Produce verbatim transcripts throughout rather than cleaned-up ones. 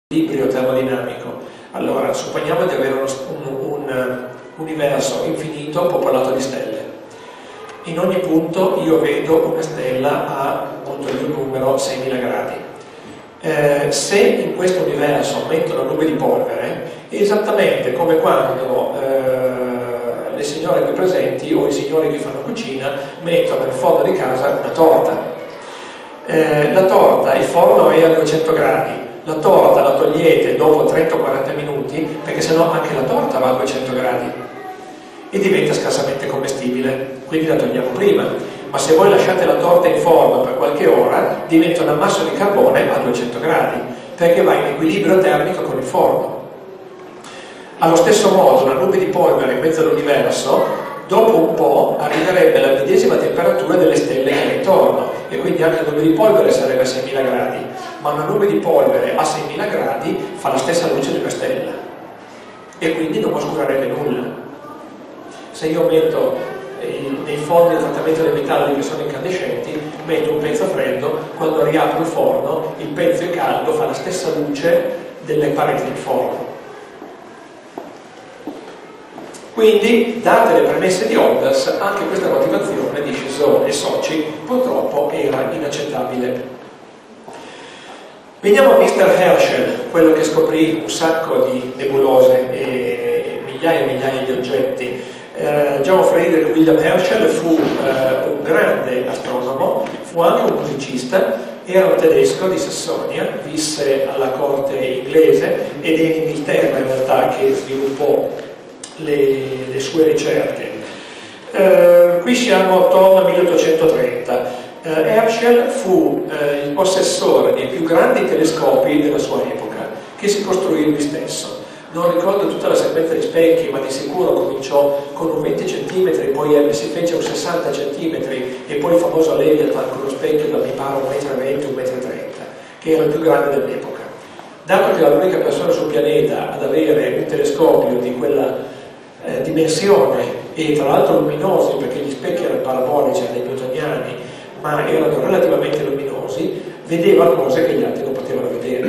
equilibrio termodinamico. Allora, supponiamo di avere uno, un, un universo infinito popolato di stelle. In ogni punto io vedo una stella a, appunto, il numero seimila gradi. Eh, se in questo universo metto una nube di polvere, è esattamente come quando eh, le signore qui presenti o i signori che fanno cucina mettono nel forno di casa una torta. Eh, la torta, il forno è a duecento gradi. La torta la togliete dopo trenta o quaranta minuti, perché sennò anche la torta va a duecento gradi e diventa scarsamente commestibile, quindi la togliamo prima. Ma se voi lasciate la torta in forno per qualche ora, diventa un ammasso di carbone a duecento gradi, perché va in equilibrio termico con il forno. Allo stesso modo, una nube di polvere in mezzo all'universo, dopo un po' arriverebbe alla medesima temperatura delle stelle che è intorno, e quindi anche la nube di polvere sarebbe a seimila gradi, ma una nube di polvere a seimila gradi fa la stessa luce di una stella e quindi non oscurerebbe nulla. Se io metto eh, nei forni di trattamento dei metalli che sono incandescenti, metto un pezzo freddo, quando riapro il forno il pezzo è caldo, fa la stessa luce delle pareti del forno. Quindi, date le premesse di Olbers, anche questa motivazione di Chezeaux e soci purtroppo era inaccettabile. Veniamo a mister Herschel, quello che scoprì un sacco di nebulose e migliaia e migliaia di oggetti. Eh, John Friedrich Wilhelm Herschel fu eh, un grande astronomo, fu anche un musicista, era un tedesco di Sassonia, visse alla corte inglese ed è in Inghilterra in realtà che sviluppò le, le sue ricerche. Eh, qui siamo attorno al milleottocentotrenta. Uh, Herschel fu uh, il possessore dei più grandi telescopi della sua epoca, che si costruì lui stesso. Non ricordo tutta la sequenza di specchi, ma di sicuro cominciò con un venti centimetri, poi eh, si fece un sessanta centimetri e poi il famoso Leviathan con lo specchio da mi pare un metro e venti, un metro e trenta, che era il più grande dell'epoca. Dato che era l'unica persona sul pianeta ad avere un telescopio di quella eh, dimensione e tra l'altro luminosi, perché gli specchi erano parabolici, erano newtoniani, ma erano relativamente luminosi, vedeva cose che gli altri non potevano vedere.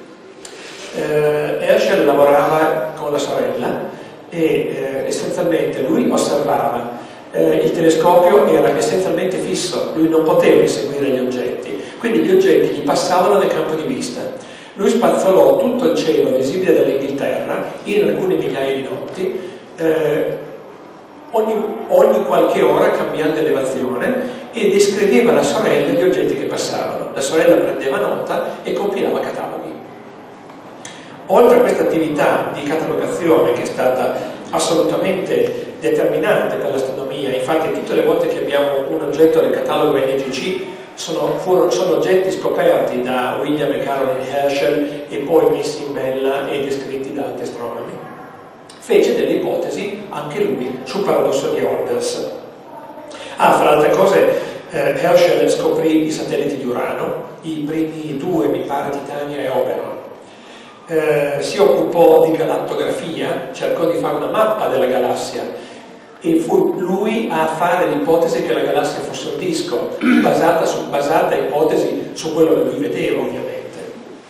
Eh, Herschel lavorava con la sorella e eh, essenzialmente lui osservava, eh, il telescopio era essenzialmente fisso, lui non poteva inseguire gli oggetti, quindi gli oggetti gli passavano nel campo di vista. Lui spazzolò tutto il cielo visibile dall'Inghilterra in alcune migliaia di notti, eh, Ogni, ogni qualche ora cambiando elevazione, e descriveva alla sorella gli oggetti che passavano. La sorella prendeva nota e compilava cataloghi. Oltre a questa attività di catalogazione che è stata assolutamente determinante per l'astronomia, infatti tutte le volte che abbiamo un oggetto del catalogo N G C sono, furono, sono oggetti scoperti da William e Caroline Herschel e poi messi in bella e descritti da altri astronomi. Fece delle ipotesi, anche lui, sul paradosso di Olbers. Ah, fra altre cose, eh, Herschel scoprì i satelliti di Urano, i primi due, mi pare, Titania e Oberon. Eh, si occupò di galattografia, cercò di fare una mappa della galassia e fu lui a fare l'ipotesi che la galassia fosse un disco, basata su basata ipotesi su quello che lui vedeva, ovviamente.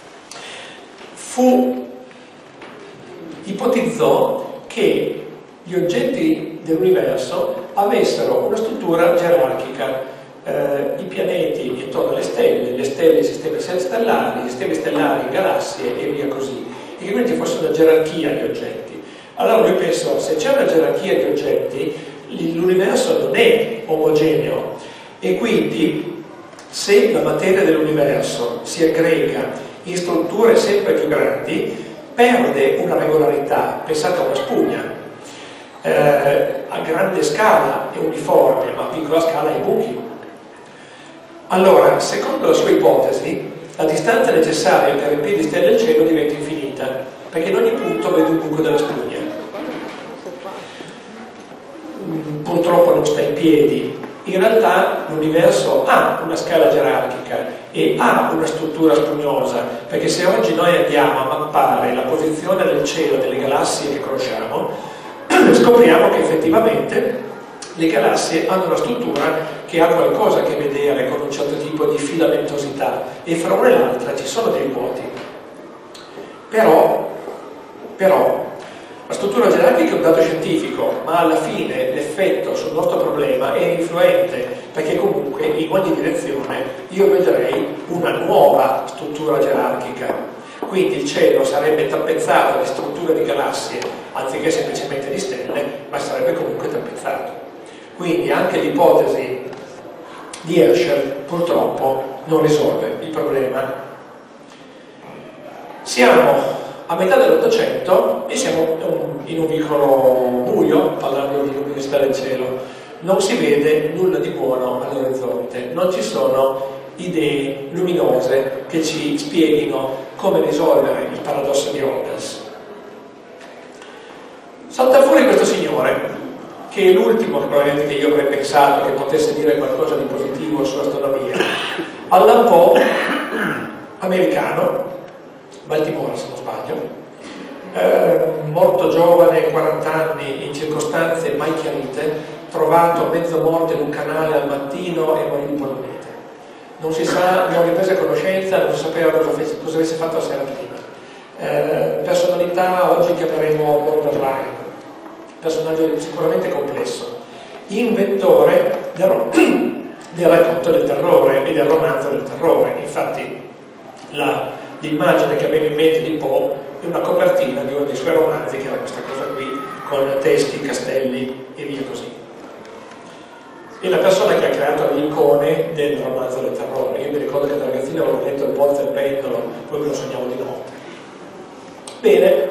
Fu ipotizzò che gli oggetti dell'universo avessero una struttura gerarchica, eh, i pianeti intorno alle stelle, le stelle i sistemi stellari, i sistemi stellari galassie e via così, e che quindi ci fosse una gerarchia di oggetti. Allora lui pensò, se c'è una gerarchia di oggetti, l'universo non è omogeneo e quindi se la materia dell'universo si aggrega in strutture sempre più grandi, perde una regolarità. Pensate a una spugna, eh, a grande scala è uniforme, ma a piccola scala è buchi. Allora, secondo la sua ipotesi, la distanza necessaria per riempire di stelle il cielo diventa infinita, perché in ogni punto vede un buco della spugna. Purtroppo non sta in piedi. In realtà l'universo ha una scala gerarchica e ha una struttura spugnosa, perché se oggi noi andiamo a mappare la posizione del cielo delle galassie che conosciamo, scopriamo che effettivamente le galassie hanno una struttura che ha qualcosa a che vedere con un certo tipo di filamentosità, e fra una e l'altra ci sono dei vuoti. Però, però la struttura gerarchica è un dato scientifico, ma alla fine l'effetto sul nostro problema è influente, perché comunque in ogni direzione io vedrei una nuova struttura gerarchica. Quindi il cielo sarebbe tappezzato di strutture di galassie anziché semplicemente di stelle, ma sarebbe comunque tappezzato. Quindi anche l'ipotesi di Herschel purtroppo non risolve il problema. Siamo a metà dell'Ottocento e siamo in un vicolo buio, parlando di luminosità del cielo. Non si vede nulla di buono all'orizzonte, non ci sono idee luminose che ci spieghino come risolvere il paradosso di Rogers. Salta fuori questo signore, che è l'ultimo probabilmente che io avrei pensato che potesse dire qualcosa di positivo sull'astronomia. Allan Poe, americano, Baltimora se non sbaglio, eh, morto giovane, quaranta anni, in circostanze mai chiarite, trovato mezzo morto in un canale al mattino e morì di polmonite. Non si sa, non riprese conoscenza, non si sapeva cosa, fece, cosa avesse fatto la sera prima. Eh, personalità oggi chiameremo borderline, personaggio sicuramente complesso, inventore del, del racconto del terrore e del romanzo del terrore. Infatti la, l'immagine che abbiamo in mente di Poe è una copertina di uno dei suoi romanzi, che era questa cosa qui, con teschi, castelli e via così. È la persona che ha creato le icone del romanzo del terrore. Io mi ricordo che da ragazzino avevo letto Il Pozzo e il Pendolo, poi me lo sognavo di notte. Bene,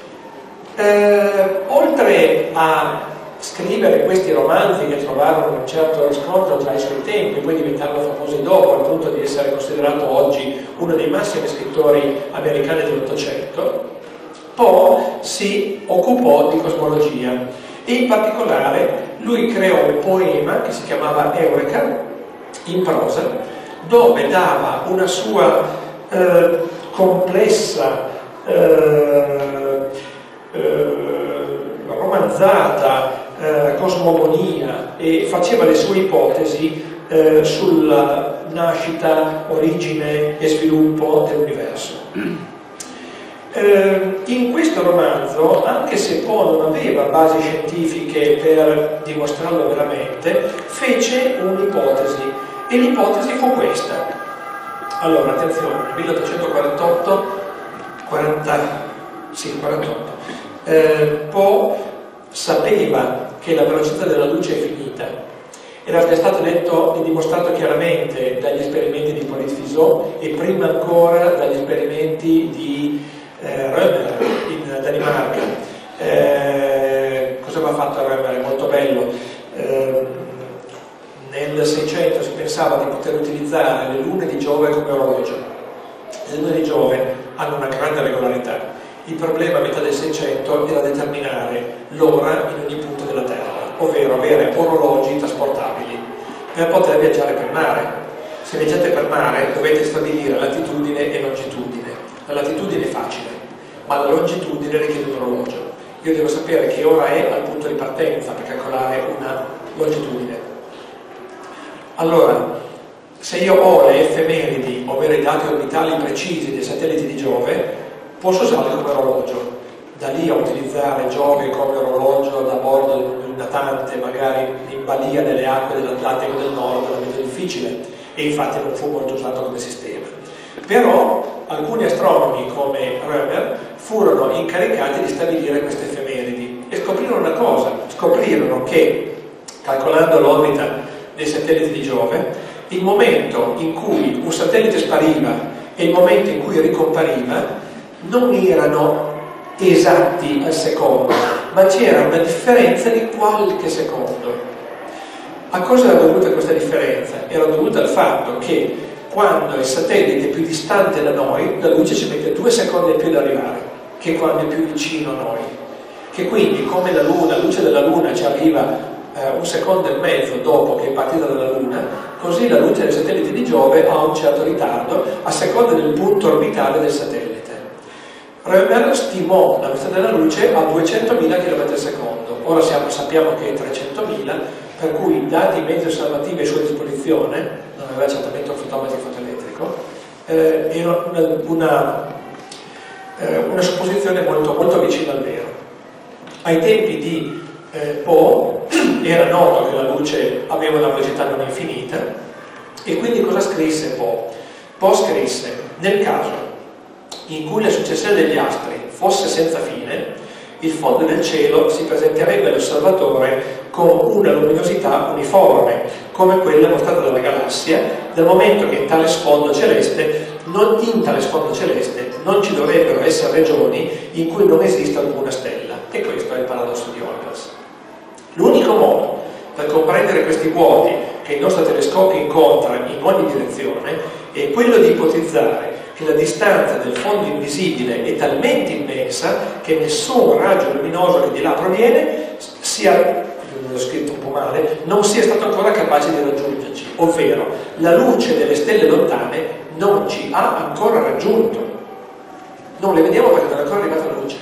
eh, oltre a scrivere questi romanzi che trovarono un certo riscontro tra i suoi tempi, poi diventarono famosi dopo, al punto di essere considerato oggi uno dei massimi scrittori americani dell'Ottocento, Poe si occupò di cosmologia. E in particolare lui creò un poema che si chiamava Eureka, in prosa, dove dava una sua eh, complessa, eh, eh, romanzata eh, cosmogonia e faceva le sue ipotesi eh, sulla nascita, origine e sviluppo dell'universo. Eh, in questo romanzo, anche se Poe non aveva basi scientifiche per dimostrarlo veramente, fece un'ipotesi, e l'ipotesi fu questa. Allora, attenzione, nel milleottocentoquarantotto, quaranta, sì, quarantotto, eh, Poe sapeva che la velocità della luce è finita. Era già stato detto e dimostrato chiaramente dagli esperimenti di Hippolyte Fizeau e prima ancora dagli esperimenti di Eh, Römer in Danimarca. Eh, cosa aveva fatto Römer? È molto bello. Eh, nel Seicento si pensava di poter utilizzare le lune di Giove come orologio. Le lune di Giove hanno una grande regolarità. Il problema a metà del Seicento era determinare l'ora in ogni punto della Terra, ovvero avere orologi trasportabili per poter viaggiare per mare. Se viaggiate per mare dovete stabilire latitudine e longitudine. La latitudine è facile, ma la longitudine richiede un orologio. Io devo sapere che ora è al punto di partenza per calcolare una longitudine. Allora, se io ho le effemeridi, ovvero i dati orbitali precisi dei satelliti di Giove, posso usarli come orologio. Da lì a utilizzare Giove come orologio da bordo di un natante, magari in balia delle acque dell'Atlantico del Nord, è molto difficile, e infatti non fu molto usato come sistema. Però alcuni astronomi come Römer furono incaricati di stabilire queste effemeridi e scoprirono una cosa, scoprirono che, calcolando l'orbita dei satelliti di Giove, il momento in cui un satellite spariva e il momento in cui ricompariva non erano esatti al secondo, ma c'era una differenza di qualche secondo. A cosa era dovuta questa differenza? Era dovuta al fatto che quando il satellite è più distante da noi, la luce ci mette due secondi in più ad arrivare, che quando è più vicino a noi. Che quindi, come la Luna, la luce della Luna ci arriva eh, un secondo e mezzo dopo che è partita dalla Luna, così la luce del satellite di Giove ha un certo ritardo a seconda del punto orbitale del satellite. Römer stimò la velocità della luce a duecentomila chilometri al secondo. Ora siamo, sappiamo che è trecentomila, per cui i dati i mezzi osservativi a sua disposizione, non aveva certamente un fotometro fotoelettrico, eh, era una, una eh, una supposizione molto, molto vicina al vero. Ai tempi di eh, Poe era noto che la luce aveva una velocità non infinita, e quindi cosa scrisse Poe? Poe scrisse: nel caso in cui la successione degli astri fosse senza fine, il fondo del cielo si presenterebbe all'osservatore con una luminosità uniforme, come quella mostrata dalla galassia, dal momento che in tale sfondo celeste non, in tale sfondo celeste non ci dovrebbero essere regioni in cui non esista alcuna stella. E questo è il paradosso di Olbers. L'unico modo per comprendere questi vuoti che il nostro telescopio incontra in ogni direzione è quello di ipotizzare che la distanza del fondo invisibile è talmente immensa che nessun raggio luminoso che di là proviene sia, l'ho scritto un po' male, non sia stato ancora capace di raggiungerci, ovvero la luce delle stelle lontane non ci ha ancora raggiunto. Non le vediamo perché non è ancora arrivata la luce.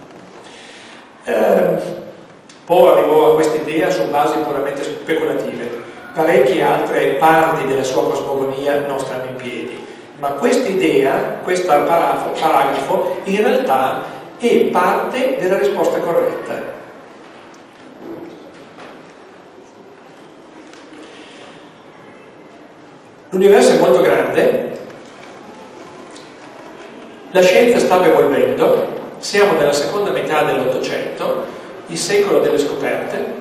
Eh, poi arrivò a questa idea su basi puramente speculative. Parecchie altre parti della sua cosmogonia non stanno in piedi. Ma questa idea, questo paragrafo, in realtà è parte della risposta corretta. L'universo è molto grande, la scienza stava evolvendo, siamo nella seconda metà dell'Ottocento, il secolo delle scoperte.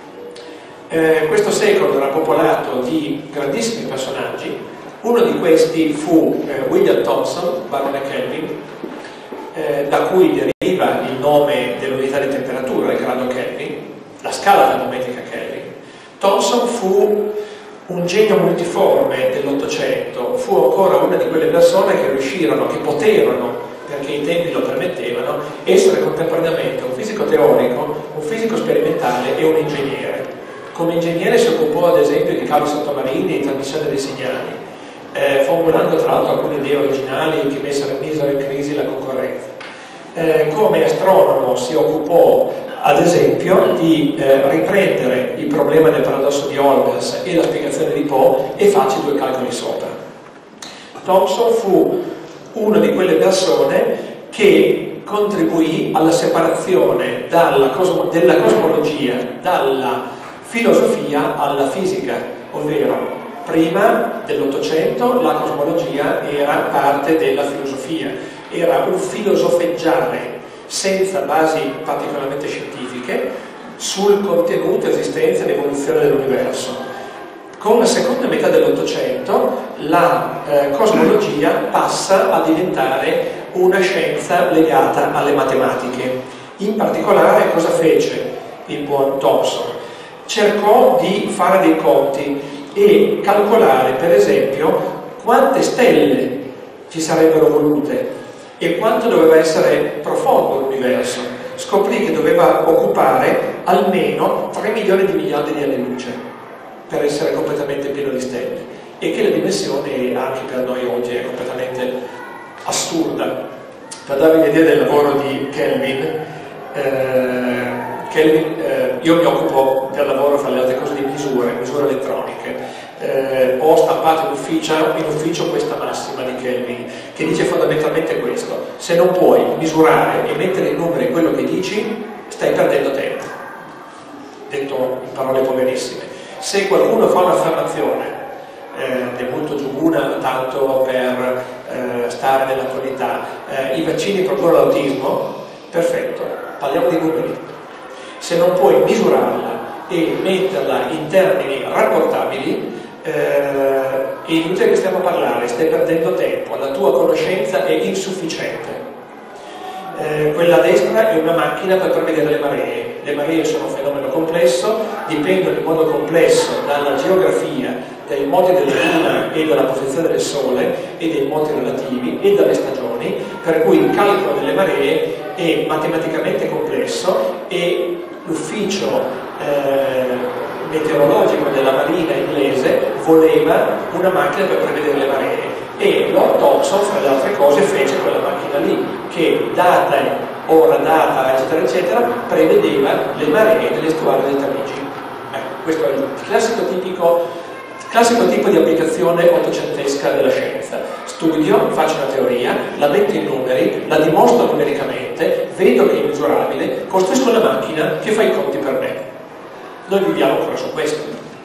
Eh, questo secolo era popolato di grandissimi personaggi. Uno di questi fu eh, William Thomson, barone Kelvin, eh, da cui deriva il nome dell'unità di temperatura, il grado Kelvin, la scala termometrica Kelvin. Thomson fu un genio multiforme dell'Ottocento, fu ancora una di quelle persone che riuscirono, che poterono, perché i tempi lo permettevano, essere contemporaneamente un fisico teorico, un fisico sperimentale e un ingegnere. Come ingegnere si occupò ad esempio di cavi sottomarini e di trasmissione dei segnali, Eh, formulando tra l'altro alcune idee originali che messero in misero in crisi la concorrenza. Eh, come astronomo si occupò ad esempio di eh, riprendere il problema del paradosso di Olbers e la spiegazione di Poe e farci due calcoli sopra. Thomson fu una di quelle persone che contribuì alla separazione dalla cosmo- della cosmologia dalla filosofia alla fisica, ovvero prima dell'Ottocento la cosmologia era parte della filosofia, era un filosofeggiare senza basi particolarmente scientifiche sul contenuto, esistenza ed evoluzione dell'universo. Con la seconda metà dell'Ottocento la eh, cosmologia passa a diventare una scienza legata alle matematiche. In particolare cosa fece il buon Thomson? Cercò di fare dei conti e calcolare per esempio quante stelle ci sarebbero volute e quanto doveva essere profondo l'universo. Scoprì che doveva occupare almeno tre milioni di miliardi di anni luce per essere completamente pieno di stelle, e che la dimensione anche per noi oggi è completamente assurda. Per darvi un'idea del lavoro di Kelvin, eh, Kelvin, eh, io mi occupo per lavoro, fra le altre cose, di misure, misure elettroniche. Eh, ho stampato in ufficio, in ufficio questa massima di Kelvin, che dice fondamentalmente questo: se non puoi misurare e mettere in numeri quello che dici, stai perdendo tempo. Detto in parole poverissime, se qualcuno fa un'affermazione eh, è molto giuguna, tanto per eh, stare nell'attualità, eh, i vaccini producono l'autismo, perfetto, parliamo di numeri. Se non puoi misurarla e metterla in termini rapportabili, eh, è inutile che stiamo a parlare, stai perdendo tempo, la tua conoscenza è insufficiente. Eh, quella a destra è una macchina per prevedere le maree. Le maree sono un fenomeno complesso, dipendono in modo complesso dalla geografia, dai modi della Luna e dalla posizione del Sole e dei moti relativi e dalle stagioni, per cui il calcolo delle maree è matematicamente complesso e l'ufficio eh, meteorologico della marina inglese voleva una macchina per prevedere le maree, e Lord Thomson, fra le altre cose, fece quella macchina lì che, data ora data eccetera eccetera, prevedeva le maree dell'estuario del Tamigi. Ecco, questo è il classico tipico classico tipo di applicazione ottocentesca della scienza. studio, faccio una teoria, la metto in numeri, la dimostro numericamente, vedo che è misurabile, costruisco una macchina che fa i conti per me. Noi viviamo ancora su questo.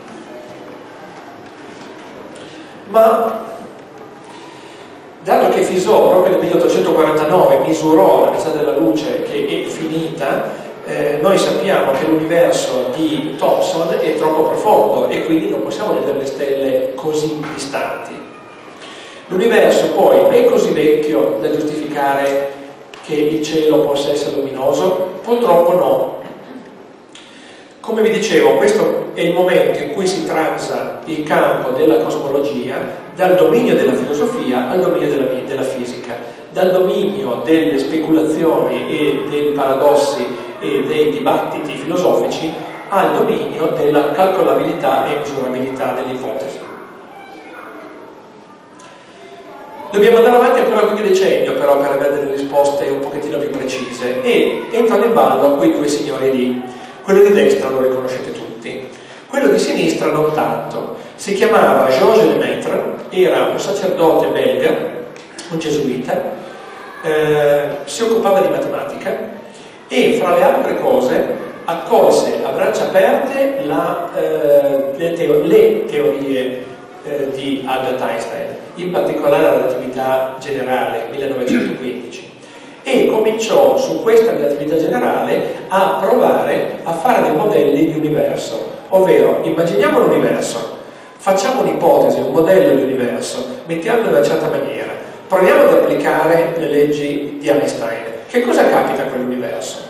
Ma dato che Fizeau proprio nel milleottocentoquarantanove misurò la velocità della luce che è finita, eh, noi sappiamo che l'universo di Thomson è troppo profondo e quindi non possiamo vedere le stelle così distanti. L'universo poi è così vecchio da giustificare che il cielo possa essere luminoso? Purtroppo no. Come vi dicevo, questo è il momento in cui si transa il campo della cosmologia dal dominio della filosofia al dominio della, della fisica, dal dominio delle speculazioni e dei paradossi e dei dibattiti filosofici al dominio della calcolabilità e misurabilità delle ipotesi. Dobbiamo andare avanti ancora qualche decennio però per avere delle risposte un pochettino più precise, e entrano in ballo quei due signori lì. Quello di destra lo riconoscete tutti, quello di sinistra non tanto. Si chiamava Georges Lemaitre, era un sacerdote belga, un gesuita, eh, si occupava di matematica e fra le altre cose accolse a braccia aperte la, eh, le, teo- le teorie eh, di Albert Einstein, in particolare la relatività generale, millenovecentoquindici. E cominciò su questa relatività generale a provare a fare dei modelli di universo, ovvero immaginiamo l'universo, facciamo un'ipotesi, un modello di universo, mettiamolo in una certa maniera, proviamo ad applicare le leggi di Einstein. Che cosa capita a quell'universo?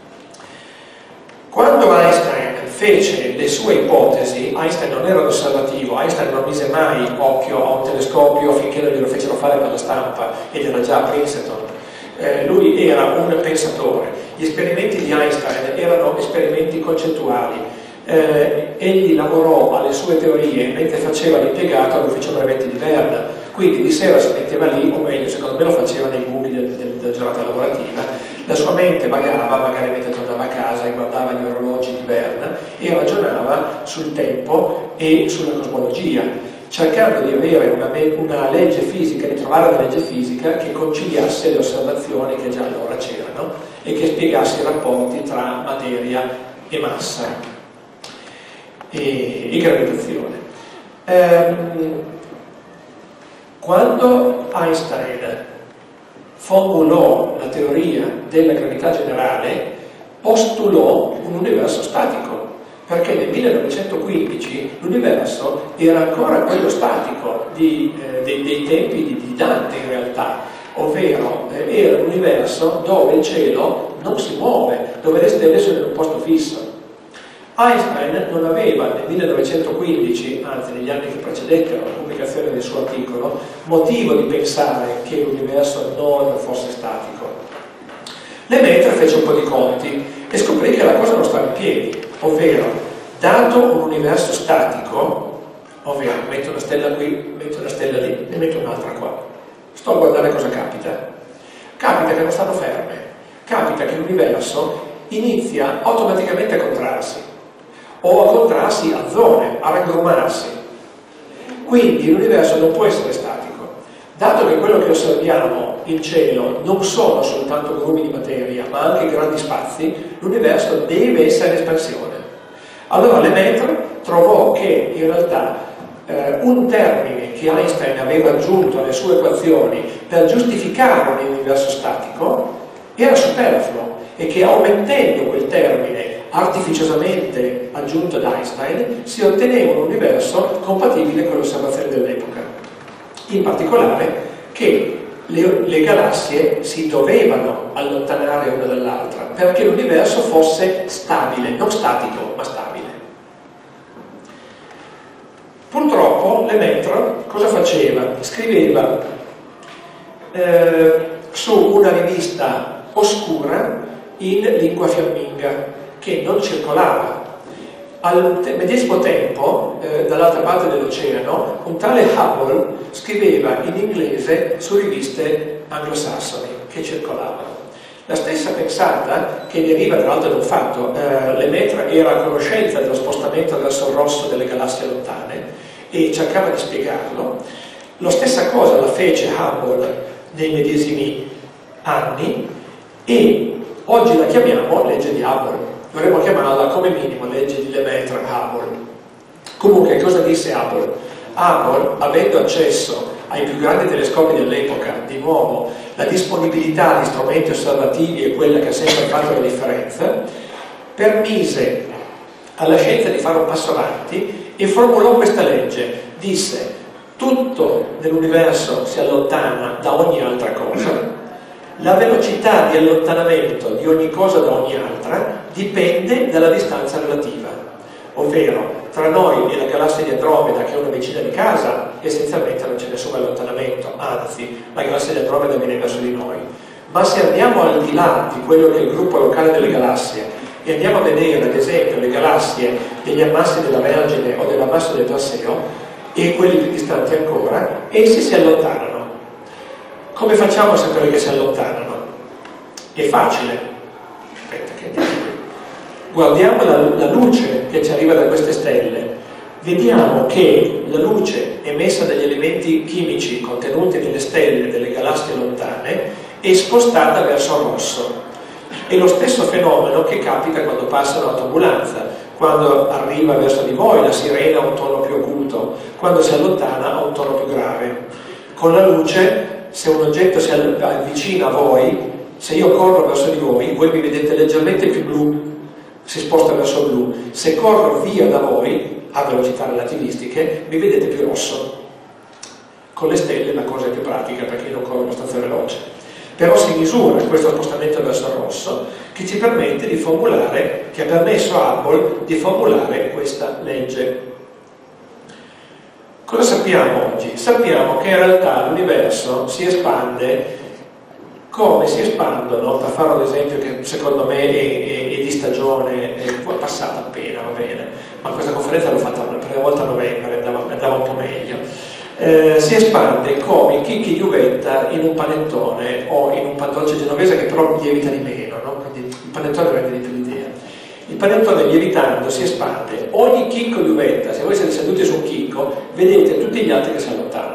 Quando Einstein fece le sue ipotesi, Einstein non era un osservativo, Einstein non mise mai occhio a un telescopio finché non glielo fecero fare per la stampa, ed era già a Princeton. Eh, lui era un pensatore. Gli esperimenti di Einstein erano esperimenti concettuali. Eh, egli lavorò alle sue teorie mentre faceva l'impiegato all'ufficio brevetti di Berna, quindi di sera si metteva lì, o meglio, secondo me lo faceva nei buchi del, del, della giornata lavorativa. La sua mente vagava, magari mentre tornava a casa e guardava gli orologi di Berna e ragionava sul tempo e sulla cosmologia, cercando di avere una, una legge fisica, di trovare una legge fisica che conciliasse le osservazioni che già allora c'erano e che spiegasse i rapporti tra materia e massa e, e gravitazione. Ehm, quando Einstein formulò la teoria della gravità generale, postulò un universo statico, perché nel millenovecentoquindici l'universo era ancora quello statico di, eh, dei, dei tempi di, di Dante in realtà, ovvero eh, era un universo dove il cielo non si muove, dove le stelle sono in un posto fisso. Einstein non aveva nel millenovecentoquindici, anzi negli anni che precedettero la pubblicazione del suo articolo, motivo di pensare che l'universo non fosse statico. Lemaitre fece un po' di conti e scoprì che la cosa non stava in piedi, ovvero, dato un universo statico, ovvero metto una stella qui, metto una stella lì, ne metto un'altra qua, sto a guardare cosa capita. Capita che non stanno ferme, capita che l'universo inizia automaticamente a contrarsi, o a contrarsi a zone, a raggrummarsi. Quindi l'universo non può essere statico. Dato che quello che osserviamo in cielo non sono soltanto grumi di materia, ma anche grandi spazi, l'universo deve essere in espansione. Allora Lemaitre trovò che in realtà eh, un termine che Einstein aveva aggiunto alle sue equazioni per giustificare un universo statico era superfluo, e che omettendo quel termine artificiosamente aggiunto da Einstein si otteneva un universo compatibile con le osservazioni dell'epoca. In particolare che le, le galassie si dovevano allontanare una dall'altra perché l'universo fosse stabile, non statico, ma stabile. Purtroppo Lemaitre cosa faceva? Scriveva eh, su una rivista oscura in lingua fiamminga che non circolava. Al te- medesimo tempo, eh, dall'altra parte dell'oceano, un tale Hubble scriveva in inglese su riviste anglosassoni che circolavano. La stessa pensata, che deriva tra l'altro da un fatto, eh, Lemaitre era a conoscenza dello spostamento verso il rosso delle galassie lontane e cercava di spiegarlo, La stessa cosa la fece Hubble nei medesimi anni e oggi la chiamiamo legge di Hubble. Dovremmo chiamarla come minimo legge di Lemaitre-Hubble. Comunque, cosa disse Hubble? Hubble, avendo accesso ai più grandi telescopi dell'epoca, di nuovo, la disponibilità di strumenti osservativi è quella che ha sempre fatto la differenza, permise alla scienza di fare un passo avanti e formulò questa legge. Disse: tutto nell'universo si allontana da ogni altra cosa, la velocità di allontanamento di ogni cosa da ogni altra dipende dalla distanza relativa, ovvero tra noi e la galassia di Andromeda, che è una vicina di casa, essenzialmente non c'è nessun allontanamento, anzi la galassia di Andromeda viene verso di noi. Ma se andiamo al di là di quello che è il gruppo locale delle galassie e andiamo a vedere ad esempio le galassie degli ammassi della Vergine o dell'ammasso del Perseo e quelli più distanti ancora, essi si allontanano. Come facciamo a sapere che si allontanano? È facile. Aspetta, che dico? Guardiamo la, la luce che ci arriva da queste stelle, vediamo che la luce emessa dagli elementi chimici contenuti nelle stelle delle galassie lontane è spostata verso il rosso. È lo stesso fenomeno che capita quando passa un'autoambulanza, quando arriva verso di voi la sirena ha un tono più acuto, quando si allontana ha un tono più grave. Con la luce, se un oggetto si avvicina a voi, se io corro verso di voi, voi mi vedete leggermente più blu, si sposta verso il blu. Se corro via da voi, a velocità relativistiche, mi vedete più rosso. Con le stelle la cosa è più pratica perché io non corro abbastanza veloce. Però si misura questo spostamento verso il rosso che ci permette di formulare, che ha permesso a Hubble di formulare questa legge. Cosa sappiamo oggi? Sappiamo che in realtà l'universo si espande come si espandono, per fare un esempio che secondo me è, è, è di stagione, è passata appena, va bene, ma questa conferenza l'ho fatta la prima volta a novembre, andava, andava un po' meglio. Eh, si espande come i chicchi di uvetta in un panettone o in un pan dolce genovese che però lievita di meno, no? Quindi il panettone rende di più l'idea. Il panettone lievitando si espande, ogni chicco di uvetta, se voi siete seduti su un chicco, vedete tutti gli altri che si allontanano.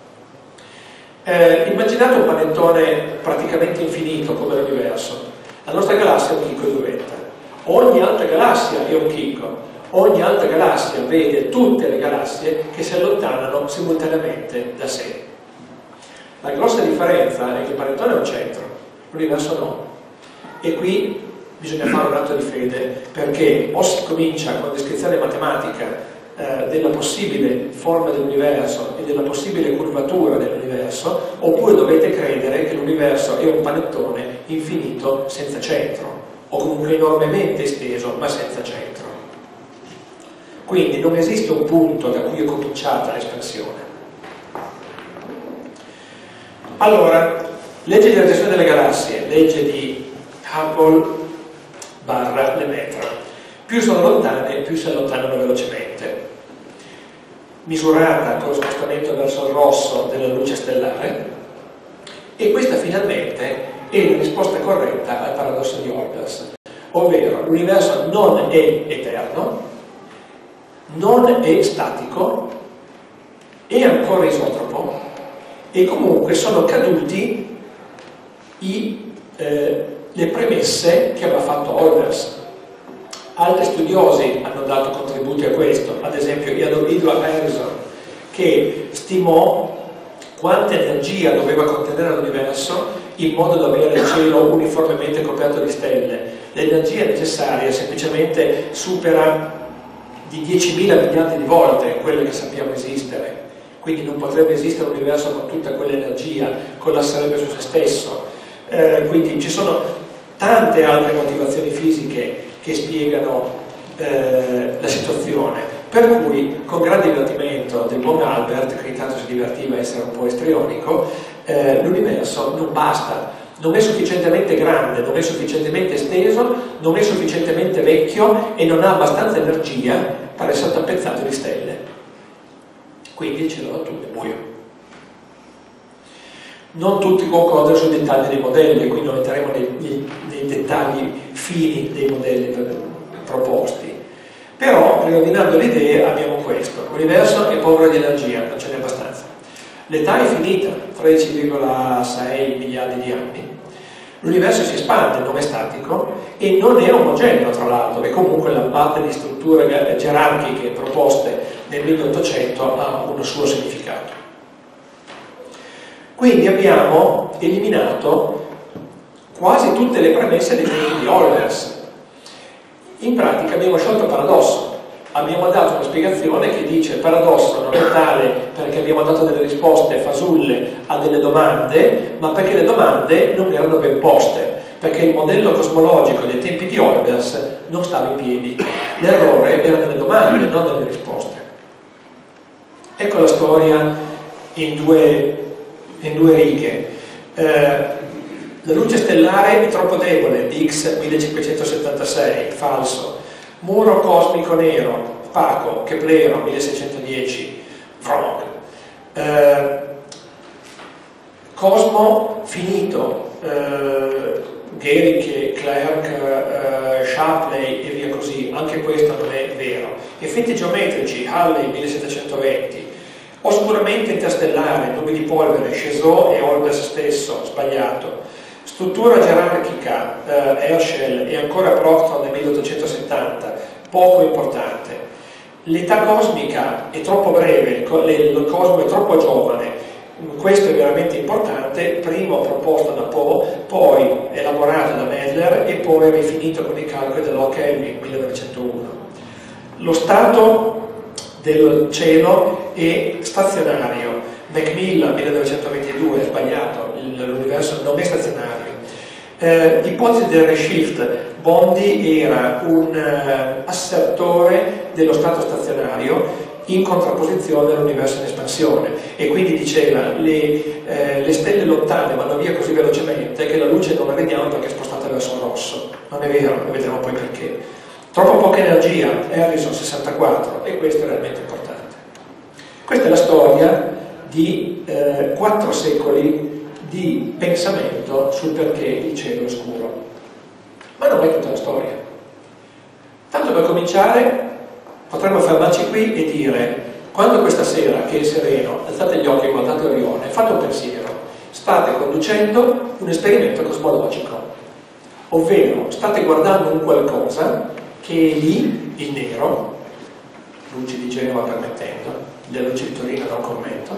Eh, immaginate un panettone praticamente infinito come l'universo. La nostra galassia è un chicco di uvetta. Ogni altra galassia è un chicco. Ogni altra galassia vede tutte le galassie che si allontanano simultaneamente da sé. La grossa differenza è che il panettone è un centro, l'universo no. E qui bisogna fare un atto di fede, perché o si comincia con la descrizione matematica eh, della possibile forma dell'universo e della possibile curvatura dell'universo, oppure dovete credere che l'universo è un panettone infinito senza centro, o comunque enormemente esteso ma senza centro. Quindi non esiste un punto da cui è cominciata l'espansione. Allora, legge di radiazione delle galassie, legge di Hubble barra Lemaitre. Più sono lontane, più si allontanano velocemente. Misurata con lo spostamento verso il rosso della luce stellare, e questa finalmente è la risposta corretta al paradosso di Olbers, ovvero l'universo non è eterno, non è statico, è ancora isotropo e comunque sono caduti i, eh, le premesse che aveva fatto Olbers. Altri studiosi hanno dato contributi a questo, ad esempio Edward Harrison, che stimò quanta energia doveva contenere l'universo in modo da avere il cielo uniformemente coperto di stelle. L'energia necessaria semplicemente supera di diecimila miliardi di volte quelle che sappiamo esistere, quindi non potrebbe esistere un universo con tutta quell'energia, collasserebbe su se stesso. Eh, quindi ci sono tante altre motivazioni fisiche che spiegano eh, la situazione, per cui con grande divertimento del buon Albert, che intanto si divertiva a essere un po' istrionico, eh, l'universo non basta, non è sufficientemente grande, non è sufficientemente esteso, non è sufficientemente vecchio e non ha abbastanza energia per essere tappezzato di stelle. Quindi il cielo notturno è buio. Non tutti concordano sui dettagli dei modelli, quindi non entreremo nei, nei, nei dettagli fini dei modelli per, proposti. Però, riordinando le idee, abbiamo questo. L'universo è povero di energia, non ce n'è abbastanza. L'età è finita, tredici virgola sei miliardi di anni. L'universo si espande, non è statico e non è omogeneo, tra l'altro, e comunque la parte di strutture gerarchiche proposte nel milleottocento ha un suo significato. Quindi abbiamo eliminato quasi tutte le premesse dei tempi di Olbers. In pratica abbiamo sciolto il paradosso. Abbiamo dato una spiegazione che dice il paradosso non è tale perché abbiamo dato delle risposte fasulle a delle domande, ma perché le domande non erano ben poste, perché il modello cosmologico dei tempi di Olbers non stava in piedi. L'errore era nelle domande, non nelle risposte. Ecco la storia in due, in due righe. Eh, la luce stellare è troppo debole, X millecinquecentosettantasei, falso. Muro cosmico nero, opaco, Keplero milleseicentodieci, wrong. Eh, Cosmo finito, eh, Guericke, Clerk, eh, Shapley e via così, anche questo non è vero. Effetti geometrici, Halley millesettecentoventi, oscuramente interstellare, nubi di polvere, Chezeaux e Olbers stesso, sbagliato. Struttura gerarchica, eh, Herschel e ancora Proctor nel milleottocentosettanta, poco importante. L'età cosmica è troppo breve, il, co il cosmo è troppo giovane, questo è veramente importante, primo proposto da Poe, poi elaborato da Mädler e poi rifinito con i calcoli dell'O Kelvin millenovecentouno. Lo stato del cielo è stazionario, Macmillan millenovecentoventidue, sbagliato, l'universo non è stazionario. Eh, l'ipotesi del reshift, Bondi era un eh, assertore dello stato stazionario in contrapposizione all'universo in espansione e quindi diceva le, eh, le stelle lontane vanno via così velocemente che la luce non la vediamo perché è spostata verso il rosso. Non è vero, ne vedremo poi perché. Troppo poca energia, Harrison sessantaquattro, e questo è realmente importante. Questa è la storia di eh, quattro secoli di pensamento sul perché il cielo è scuro. Ma non è tutta la storia. Tanto per cominciare potremmo fermarci qui e dire, quando questa sera che è sereno, alzate gli occhi e guardate Orione, fate un pensiero, state conducendo un esperimento cosmologico, ovvero state guardando un qualcosa che è lì, il nero, luci di Genova permettendo, le luci di Torino non commento,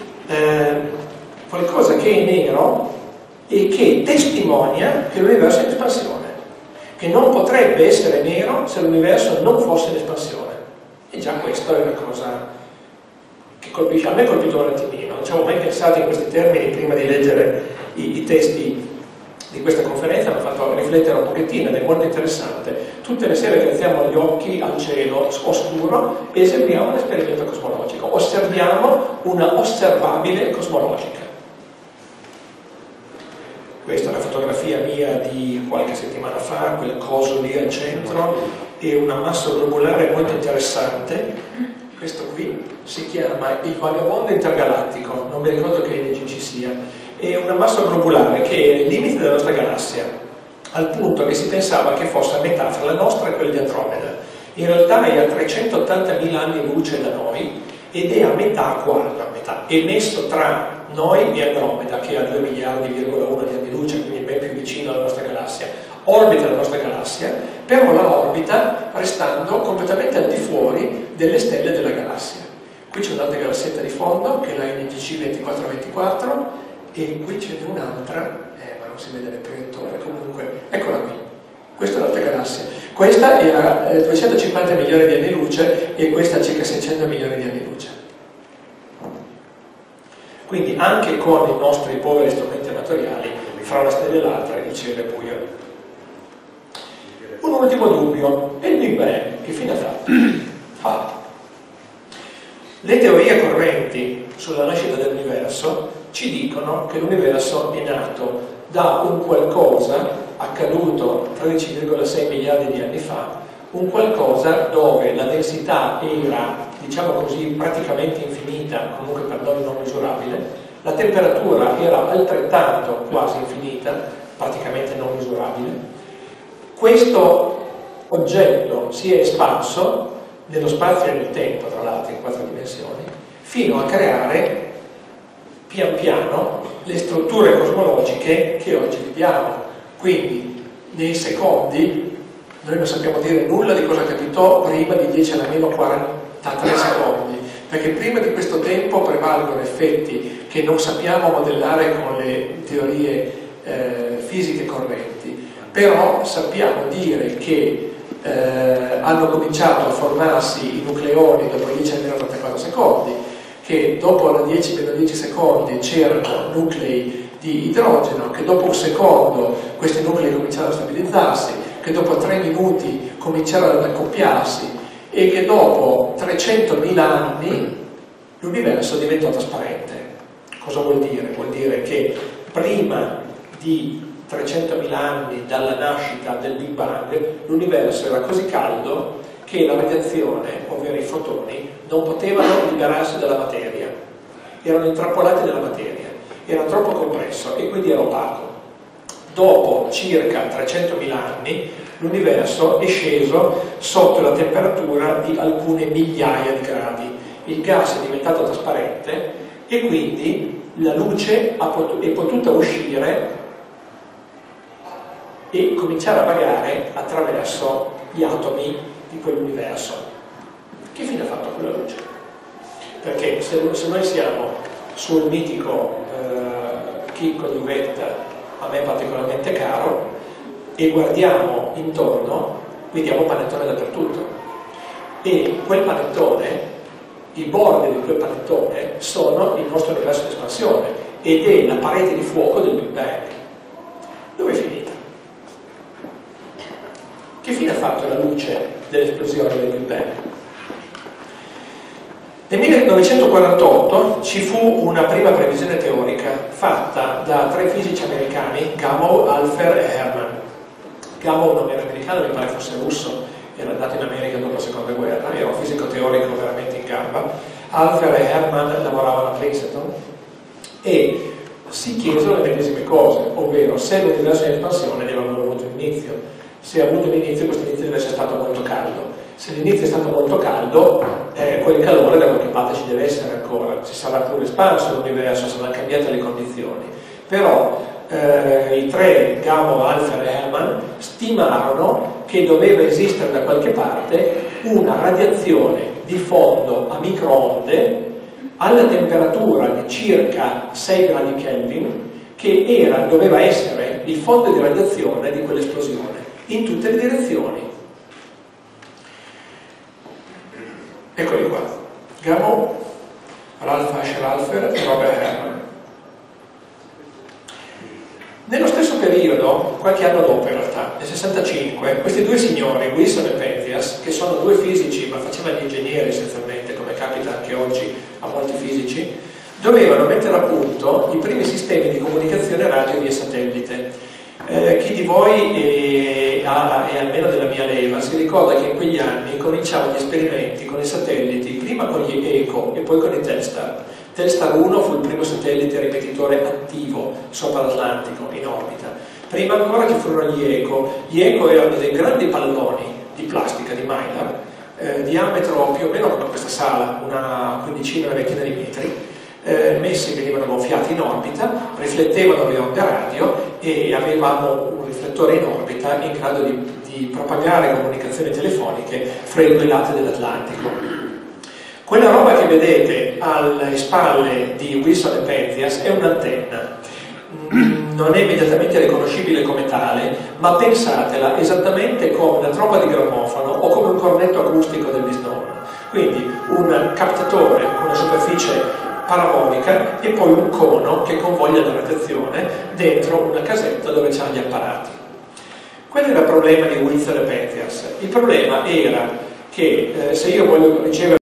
eh, qualcosa che è nero e che testimonia che l'universo è in espansione, che non potrebbe essere nero se l'universo non fosse in espansione. E già questa è una cosa che colpisce, a me ha colpito un attimino, non ci avevo mai pensato in questi termini prima di leggere i, i testi di questa conferenza, mi ha fatto riflettere un pochettino ed è molto interessante. Tutte le sere che alziamo gli occhi al cielo oscuro e eseguiamo un esperimento cosmologico, osserviamo una osservabile cosmologica. Questa è una fotografia mia di qualche settimana fa, quel coso lì al centro, è un ammasso globulare molto interessante. Questo qui si chiama il vagabondo intergalattico, non mi ricordo che legge ci sia. È un ammasso globulare che è il limite della nostra galassia, al punto che si pensava che fosse a metà fra la nostra e quella di Andromeda. In realtà è a trecentottantamila anni luce da noi ed è a metà, guarda, a metà, è messo tra noi e Andromeda, che ha due miliardi virgola uno di anni luce, quindi ben più vicino alla nostra galassia, orbita la nostra galassia, però la orbita restando completamente al di fuori delle stelle della galassia. Qui c'è un'altra galassietta di fondo, che è la N G C ventiquattro ventiquattro, e qui c'è un'altra, eh, ma non si vede nel proiettore, comunque, eccola qui. Questa è l'altra galassia. Questa era eh, duecentocinquanta milioni di anni luce e questa circa seicento milioni di anni luce. Quindi anche con i nostri poveri strumenti amatoriali, fra una stella e l'altra il cielo è buio. Un ultimo dubbio, è il Big Bang, che fine ha fatto? Fatto. Le teorie correnti sulla nascita dell'universo ci dicono che l'universo è nato da un qualcosa accaduto tredici virgola sei miliardi di anni fa, un qualcosa dove la densità era, diciamo così, praticamente infinita, comunque per noi non misurabile, la temperatura era altrettanto quasi infinita, praticamente non misurabile. Questo oggetto si è espanso nello spazio e nel tempo, tra l'altro in quattro dimensioni, fino a creare pian piano le strutture cosmologiche che oggi viviamo. Quindi nei secondi noi non sappiamo dire nulla di cosa capitò prima di dieci alla meno quarantatré secondi, perché prima di questo tempo prevalgono effetti che non sappiamo modellare con le teorie eh, fisiche correnti, però sappiamo dire che eh, hanno cominciato a formarsi i nucleoni dopo dieci alla meno trentaquattro secondi, che dopo la dieci meno dieci secondi c'erano nuclei di idrogeno, che dopo un secondo questi nuclei cominciarono a stabilizzarsi, che dopo tre minuti cominciarono ad accoppiarsi e che dopo trecentomila anni l'universo diventò trasparente. Cosa vuol dire? Vuol dire che prima di trecentomila anni dalla nascita del Big Bang l'universo era così caldo che la radiazione, ovvero i fotoni, non potevano liberarsi dalla materia, erano intrappolati nella materia, era troppo compresso e quindi era opaco. Dopo circa trecentomila anni l'universo è sceso sotto la temperatura di alcune migliaia di gradi, il gas è diventato trasparente e quindi la luce è potuta uscire e cominciare a vagare attraverso gli atomi di quell'universo. Che fine ha fatto quella luce? Perché se, se noi siamo sul mitico eh, chicco di uvetta, a me particolarmente caro, e guardiamo intorno, vediamo panettone dappertutto. E quel panettone, i bordi di quel panettone, sono il nostro universo di espansione ed è la parete di fuoco del Big Bang. Dove è finita? Che fine ha fatto la luce dell'esplosione del Big Bang? Nel millenovecentoquarantotto ci fu una prima previsione teorica fatta da tre fisici americani, Gamow, Alpher e Herman. Gamow non era americano, mi pare fosse russo, era andato in America dopo la seconda guerra, era un fisico teorico veramente in gamba. Alpher e Herman lavoravano a Princeton e si chiesero le medesime cose, ovvero se l'universo in espansione deve aver avuto un inizio. Se ha avuto un inizio, questo inizio deve essere stato molto caldo. Se l'inizio è stato molto caldo, eh, quel calore da qualche parte ci deve essere ancora, si sarà pure espanso l'universo, saranno cambiate le condizioni. Però eh, i tre, Gamow, Alpher e Herman, stimarono che doveva esistere da qualche parte una radiazione di fondo a microonde alla temperatura di circa sei gradi Kelvin, che era, doveva essere il fondo di radiazione di quell'esplosione, in tutte le direzioni. Eccoli qua, Gamow, Ralph Asher Alpher e Robert Herman. Nello stesso periodo, qualche anno dopo in realtà, nel sessantacinque, questi due signori, Wilson e Penzias, che sono due fisici ma facevano gli ingegneri essenzialmente, come capita anche oggi a molti fisici, dovevano mettere a punto i primi sistemi di comunicazione radio via satellite. Eh, chi di voi è, ha, è almeno della mia leva si ricorda che in quegli anni cominciavano gli esperimenti con i satelliti, prima con gli ECO e poi con i Telstar. Telstar uno fu il primo satellite ripetitore attivo sopra l'Atlantico, in orbita. Prima ancora ci furono gli ECO. Gli ECO erano dei grandi palloni di plastica, di mylar, eh, diametro più o meno come questa sala, una quindicina, una ventina di metri, Eh, messi, venivano gonfiati in orbita, riflettevano le onde radio e avevamo un riflettore in orbita in grado di, di propagare comunicazioni telefoniche fra i due lati dell'Atlantico. Quella roba che vedete alle spalle di Wilson e Penzias è un'antenna. Non è immediatamente riconoscibile come tale, ma pensatela esattamente come una tromba di grammofono o come un cornetto acustico del bisnonno. Quindi un captatore con una superficie parabolica e poi un cono che convoglia la radiazione dentro una casetta dove c'erano gli apparati. Quello era il problema di Wilson e Penzias. Il problema era che eh, se io voglio ricevere